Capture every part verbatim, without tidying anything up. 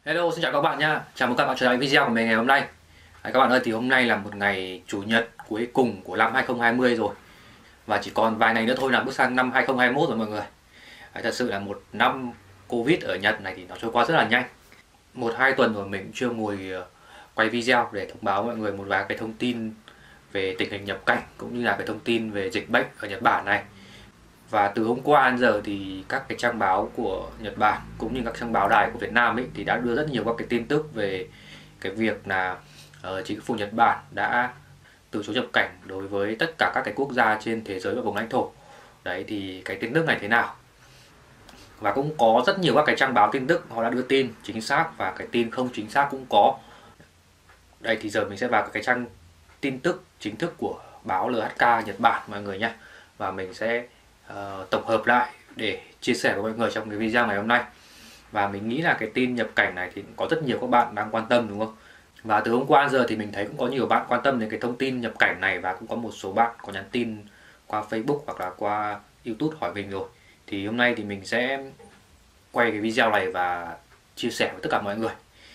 Hello, xin chào các bạn nha. Chào mừng các bạn trở lại video của mình ngày hôm nay. Đấy, các bạn ơi, thì hôm nay là một ngày chủ nhật cuối cùng của năm hai không hai không rồi. Và chỉ còn vài ngày nữa thôi là bước sang năm hai không hai mốt rồi mọi người. Đấy, thật sự là một năm Covid ở Nhật này thì nó trôi qua rất là nhanh. Một hai tuần rồi mình cũng chưa ngồi ờ, quay video để thông báo mọi người một vài cái thông tin về tình hình nhập cảnh cũng như là cái thông tin về dịch bệnh ở Nhật Bản này. Và từ hôm qua đến giờ thì các cái trang báo của Nhật Bản cũng như các trang báo đài của Việt Nam ấy thì đã đưa rất nhiều các cái tin tức về cái việc là uh, chính phủ Nhật Bản đã từ chối nhập cảnh đối với tất cả các cái quốc gia trên thế giới và vùng lãnh thổ. Đấy thì cái tin tức này thế nào? Và cũng có rất nhiều các cái trang báo tin tức họ đã đưa tin chính xác và cái tin không chính xác cũng có. Đây thì giờ mình sẽ vào cái trang tin tức chính thức của báo lờ hát ca Nhật Bản mọi người nhé. Và mình sẽ Uh, tổng hợp lại để chia sẻ với mọi người trong cái video ngày hôm nay. Và mình nghĩ là cái tin nhập cảnh này thì có rất nhiều các bạn đang quan tâm đúng không? Và từ hôm qua giờ thì mình thấy cũng có nhiều bạn quan tâm đến cái thông tin nhập cảnh này, và cũng có một số bạn có nhắn tin qua Facebook hoặc là qua YouTube hỏi mình rồi. Thì hôm nay thì mình sẽ quay cái video này và chia sẻ với tất cả mọi người.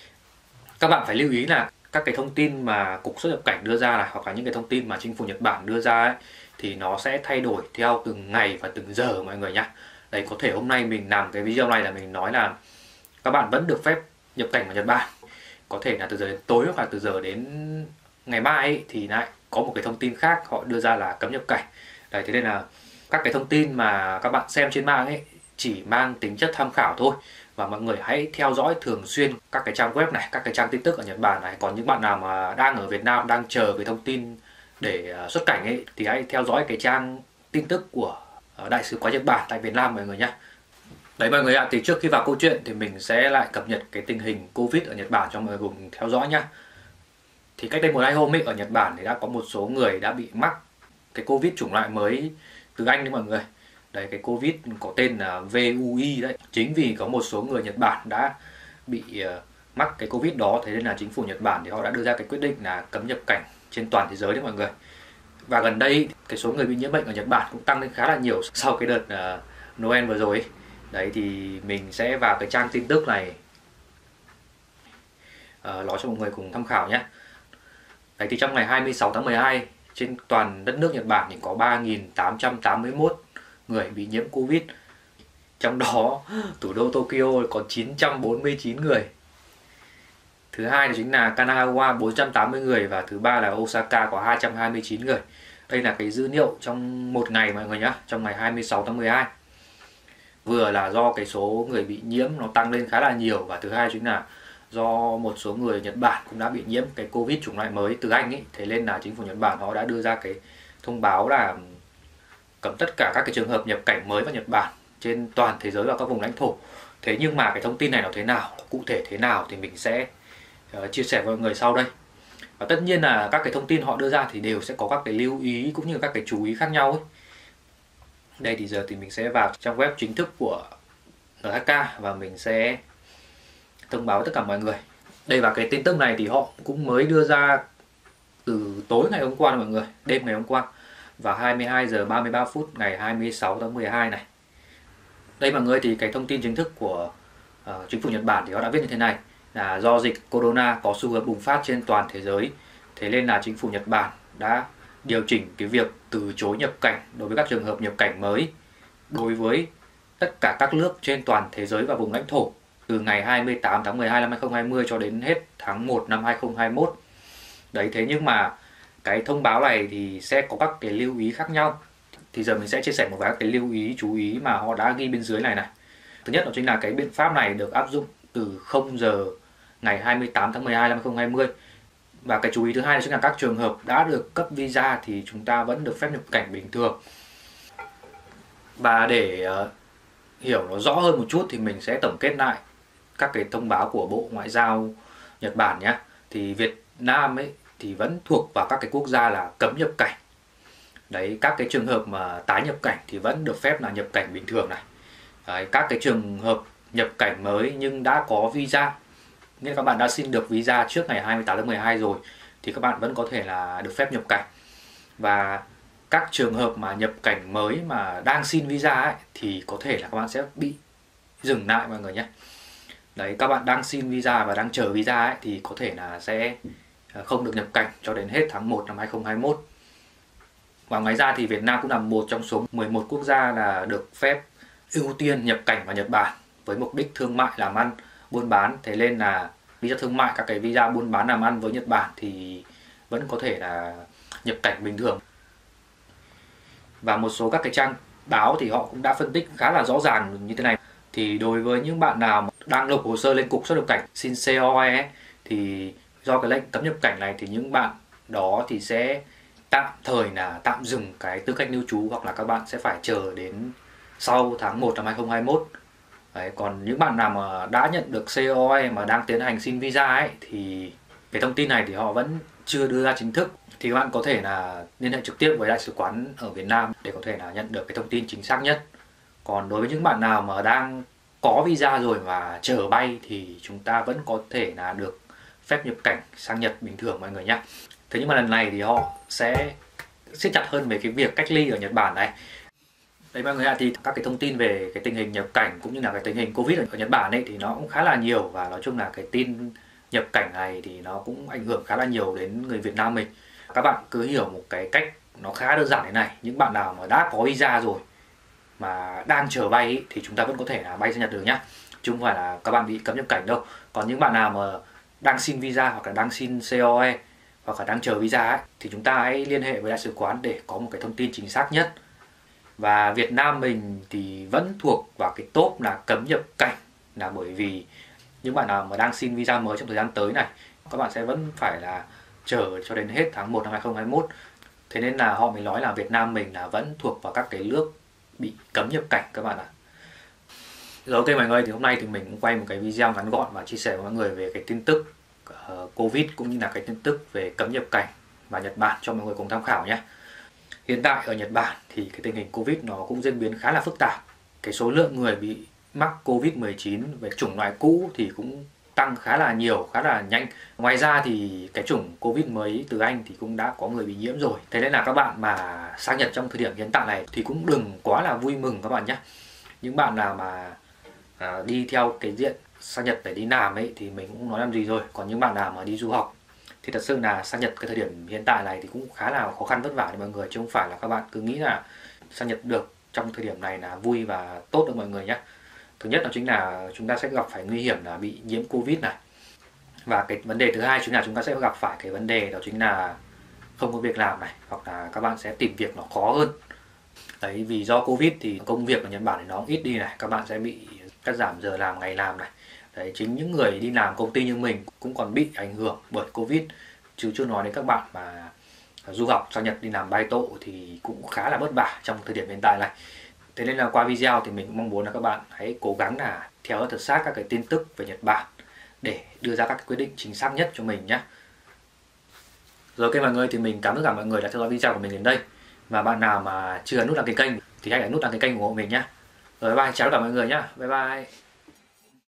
Các bạn phải lưu ý là các cái thông tin mà Cục xuất nhập cảnh đưa ra này, hoặc là những cái thông tin mà chính phủ Nhật Bản đưa ra ấy, thì nó sẽ thay đổi theo từng ngày và từng giờ mọi người nhé. Đấy, có thể hôm nay mình làm cái video này là mình nói là các bạn vẫn được phép nhập cảnh vào Nhật Bản. Có thể là từ giờ đến tối hoặc là từ giờ đến ngày mai ấy, thì lại có một cái thông tin khác họ đưa ra là cấm nhập cảnh. Đấy, thế nên là các cái thông tin mà các bạn xem trên mạng ấy chỉ mang tính chất tham khảo thôi. Và mọi người hãy theo dõi thường xuyên các cái trang web này, các cái trang tin tức ở Nhật Bản này. Còn những bạn nào mà đang ở Việt Nam đang chờ cái thông tin để xuất cảnh ấy thì hãy theo dõi cái trang tin tức của Đại sứ quán Nhật Bản tại Việt Nam mọi người nhé. Đấy mọi người ạ, thì trước khi vào câu chuyện thì mình sẽ lại cập nhật cái tình hình Covid ở Nhật Bản cho mọi người cùng theo dõi nhá. Thì cách đây một hai hôm ấy, ở Nhật Bản thì đã có một số người đã bị mắc cái Covid chủng loại mới từ Anh đấy mọi người. Đấy, cái Covid có tên là vê u i đấy. Chính vì có một số người Nhật Bản đã bị uh, mắc cái Covid đó, thế nên là chính phủ Nhật Bản thì họ đã đưa ra cái quyết định là cấm nhập cảnh trên toàn thế giới đấy mọi người. Và gần đây cái số người bị nhiễm bệnh ở Nhật Bản cũng tăng lên khá là nhiều sau cái đợt uh, Noel vừa rồi ấy. Đấy thì mình sẽ vào cái trang tin tức này uh, nói cho mọi người cùng tham khảo nhé. Đấy thì trong ngày hai mươi sáu tháng mười hai trên toàn đất nước Nhật Bản thì có ba nghìn tám trăm tám mươi mốt người bị nhiễm Covid. Trong đó thủ đô Tokyo có chín trăm bốn mươi chín người. Thứ hai đó chính là Kanagawa bốn trăm tám mươi người, và thứ ba là Osaka có hai trăm hai mươi chín người. Đây là cái dữ liệu trong một ngày mọi người nhé, trong ngày hai mươi sáu tháng mười hai. Vừa là do cái số người bị nhiễm nó tăng lên khá là nhiều, và thứ hai chính là do một số người Nhật Bản cũng đã bị nhiễm cái Covid chủng loại mới từ Anh ấy. Thế nên là chính phủ Nhật Bản họ đã đưa ra cái thông báo là cấm tất cả các cái trường hợp nhập cảnh mới vào Nhật Bản trên toàn thế giới và các vùng lãnh thổ. Thế nhưng mà cái thông tin này nó thế nào, cụ thể thế nào thì mình sẽ uh, chia sẻ với mọi người sau đây. Và tất nhiên là các cái thông tin họ đưa ra thì đều sẽ có các cái lưu ý cũng như các cái chú ý khác nhau ấy. Đây thì giờ thì mình sẽ vào trang web chính thức của lờ hát ca và mình sẽ thông báo với tất cả mọi người. Đây, và cái tin tức này thì họ cũng mới đưa ra từ tối ngày hôm qua mọi người, đêm ngày hôm qua, vào hai mươi hai giờ ba mươi ba phút ngày hai mươi sáu tháng mười hai này. Đây mọi người, thì cái thông tin chính thức của uh, chính phủ Nhật Bản thì họ đã viết như thế này, là do dịch corona có xu hướng bùng phát trên toàn thế giới, thế nên là chính phủ Nhật Bản đã điều chỉnh cái việc từ chối nhập cảnh đối với các trường hợp nhập cảnh mới đối với tất cả các nước trên toàn thế giới và vùng lãnh thổ từ ngày hai mươi tám tháng mười hai năm hai không hai không cho đến hết tháng một năm hai không hai mốt. Đấy, thế nhưng mà cái thông báo này thì sẽ có các cái lưu ý khác nhau. Thì giờ mình sẽ chia sẻ một vài cái lưu ý, chú ý mà họ đã ghi bên dưới này này. Thứ nhất đó chính là cái biện pháp này được áp dụng từ không giờ ngày hai mươi tám tháng mười hai năm hai không hai không. Và cái chú ý thứ hai đó chính là các trường hợp đã được cấp visa thì chúng ta vẫn được phép nhập cảnh bình thường. Và để uh, hiểu nó rõ hơn một chút thì mình sẽ tổng kết lại các cái thông báo của Bộ Ngoại giao Nhật Bản nhé. Thì Việt Nam ấy thì vẫn thuộc vào các cái quốc gia là cấm nhập cảnh. Đấy, các cái trường hợp mà tái nhập cảnh thì vẫn được phép là nhập cảnh bình thường này. Đấy, các cái trường hợp nhập cảnh mới nhưng đã có visa, nên các bạn đã xin được visa trước ngày hai mươi tám tháng mười hai rồi thì các bạn vẫn có thể là được phép nhập cảnh. Và các trường hợp mà nhập cảnh mới mà đang xin visa ấy, thì có thể là các bạn sẽ bị dừng lại mọi người nhé. Đấy, các bạn đang xin visa và đang chờ visa ấy, thì có thể là sẽ không được nhập cảnh cho đến hết tháng một năm hai không hai mốt. Và ngoài ra thì Việt Nam cũng là một trong số mười một quốc gia là được phép ưu tiên nhập cảnh vào Nhật Bản với mục đích thương mại, làm ăn, buôn bán. Thế nên là visa thương mại, các cái visa buôn bán làm ăn với Nhật Bản thì vẫn có thể là nhập cảnh bình thường. Và một số các cái trang báo thì họ cũng đã phân tích khá là rõ ràng như thế này. Thì đối với những bạn nào mà đang nộp hồ sơ lên cục xuất nhập cảnh xin xê o e ấy, thì do cái lệnh cấm nhập cảnh này thì những bạn đó thì sẽ tạm thời là tạm dừng cái tư cách lưu trú, hoặc là các bạn sẽ phải chờ đến sau tháng một năm hai không hai mốt. Đấy, còn những bạn nào mà đã nhận được xê o e mà đang tiến hành xin visa ấy thì cái thông tin này thì họ vẫn chưa đưa ra chính thức, thì các bạn có thể là liên hệ trực tiếp với đại sứ quán ở Việt Nam để có thể là nhận được cái thông tin chính xác nhất. Còn đối với những bạn nào mà đang có visa rồi và chờ bay thì chúng ta vẫn có thể là được phép nhập cảnh sang Nhật bình thường mọi người nhé. Thế nhưng mà lần này thì họ sẽ siết chặt hơn về cái việc cách ly ở Nhật Bản này. Đấy mọi người ạ, thì các cái thông tin về cái tình hình nhập cảnh cũng như là cái tình hình Covid ở Nhật Bản ấy thì nó cũng khá là nhiều, và nói chung là cái tin nhập cảnh này thì nó cũng ảnh hưởng khá là nhiều đến người Việt Nam mình. Các bạn cứ hiểu một cái cách nó khá đơn giản thế này: những bạn nào mà đã có visa rồi mà đang chờ bay ấy, thì chúng ta vẫn có thể là bay sang Nhật được nhá, chứ không phải là các bạn bị cấm nhập cảnh đâu. Còn những bạn nào mà đang xin visa hoặc là đang xin xê o e hoặc là đang chờ visa ấy, thì chúng ta hãy liên hệ với đại sứ quán để có một cái thông tin chính xác nhất. Và Việt Nam mình thì vẫn thuộc vào cái top là cấm nhập cảnh, là bởi vì những bạn nào mà đang xin visa mới trong thời gian tới này, các bạn sẽ vẫn phải là chờ cho đến hết tháng một năm hai không hai mốt. Thế nên là họ mới nói là Việt Nam mình là vẫn thuộc vào các cái nước bị cấm nhập cảnh các bạn ạ. Rồi ok mọi người, thì hôm nay thì mình cũng quay một cái video ngắn gọn và chia sẻ với mọi người về cái tin tức uh, Covid cũng như là cái tin tức về cấm nhập cảnh và Nhật Bản cho mọi người cùng tham khảo nhé. Hiện tại ở Nhật Bản thì cái tình hình Covid nó cũng diễn biến khá là phức tạp. Cái số lượng người bị mắc Covid mười chín về chủng loại cũ thì cũng tăng khá là nhiều, khá là nhanh. Ngoài ra thì cái chủng Covid mới từ Anh thì cũng đã có người bị nhiễm rồi. Thế nên là các bạn mà sang Nhật trong thời điểm hiện tại này thì cũng đừng quá là vui mừng các bạn nhé. Những bạn nào mà à, đi theo cái diện sang Nhật để đi làm ấy thì mình cũng không nói làm gì rồi. Còn những bạn nào mà đi du học thì thật sự là sang Nhật cái thời điểm hiện tại này thì cũng khá là khó khăn vất vả cho mọi người, chứ không phải là các bạn cứ nghĩ là sang Nhật được trong thời điểm này là vui và tốt được mọi người nhé. Thứ nhất đó chính là chúng ta sẽ gặp phải nguy hiểm là bị nhiễm Covid này. Và cái vấn đề thứ hai chính là chúng ta sẽ gặp phải cái vấn đề đó chính là không có việc làm này, hoặc là các bạn sẽ tìm việc nó khó hơn. Đấy, vì do Covid thì công việc ở Nhật Bản thì nó ít đi này, các bạn sẽ bị cắt giảm giờ làm, ngày làm này. Đấy, chính những người đi làm công ty như mình cũng còn bị ảnh hưởng bởi Covid, chứ chưa nói đến các bạn mà du học sang Nhật đi làm bay tổ thì cũng khá là vất vả trong thời điểm hiện tại này. Thế nên là qua video thì mình cũng mong muốn là các bạn hãy cố gắng là theo thật sát các cái tin tức về Nhật Bản để đưa ra các cái quyết định chính xác nhất cho mình nhé. Rồi ok mọi người, thì mình cảm ơn cả mọi người đã theo dõi video của mình đến đây. Và bạn nào mà chưa ấn nút đăng ký kênh thì hãy ấn nút đăng ký kênh ủng hộ mình nhé. Rồi bye, chào tất cả mọi người nhé. Bye bye.